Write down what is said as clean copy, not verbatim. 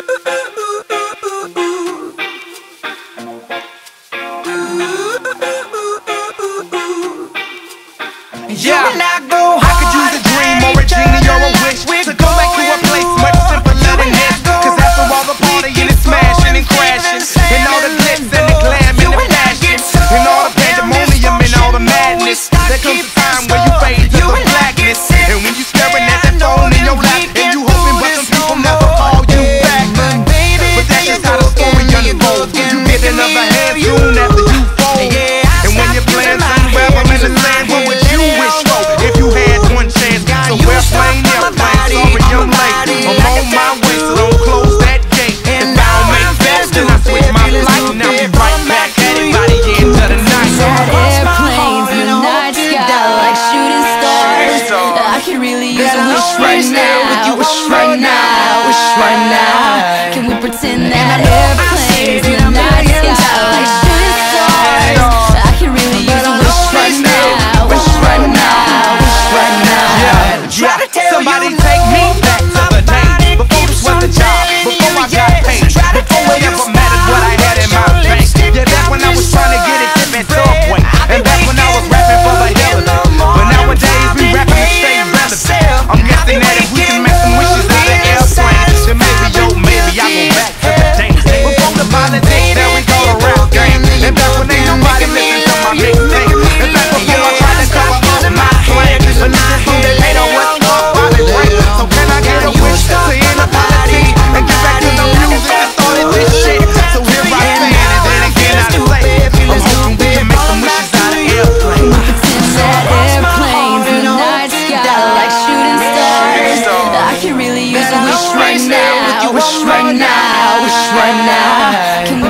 Yeah, I could use a dream or a genie or a wish to go back to a place much simpler than this. Cause after all the partying and smashing and crashing, and all the glitz and the glam and the passion, and all the pandemonium and all the madness, there comes a time where you fade to the blackness. And when you staring at that phone in your lap, and you hoping but some people never call you back. But that's just how the story unfolds. You get another hand soon after you fold. And when your plans unravel in the sand, what would you wish for if you had one chance? So we're playing airplane, sorry I'm late. I'm on my way, so don't close that gate. If I don't make sense, then I switch my flight, and I'll be right back at it by the end of the night. Airplanes in the night sky like shooting stars. I could really use a wish right now. Wish right now. Wish right now. Can we pretend that airplanes in the night sky like shooting stars? I could really use a wish right now. Wish right now. Wish right now. Yeah, somebody take me back to the day before this was a job, before I got paid, before it ever mattered what I had in my bank. Yeah, back when I was trying to get it tip at Subway, and back when I was rapping for the hell of it. But nowadays we rapping to stay relevant. I'm guessing that if we can make some wishes out of airplanes, then maybe, yo, maybe I go back to the days before the politics that we call a rap game. And back when ain't nobody listen to my mixtape, and back before I tried to cover up my slang, but listen to that hate on what's called private rank. So can I get a wish to end the politics and get back to the music that started this shit? So here I stand, and then again I say, I'm hoping we can make some wishes out of airplanes. Pretend that airplanes in the night sky like shooting stars. I could really use a wish right now. Wish right now. Wish right now. Can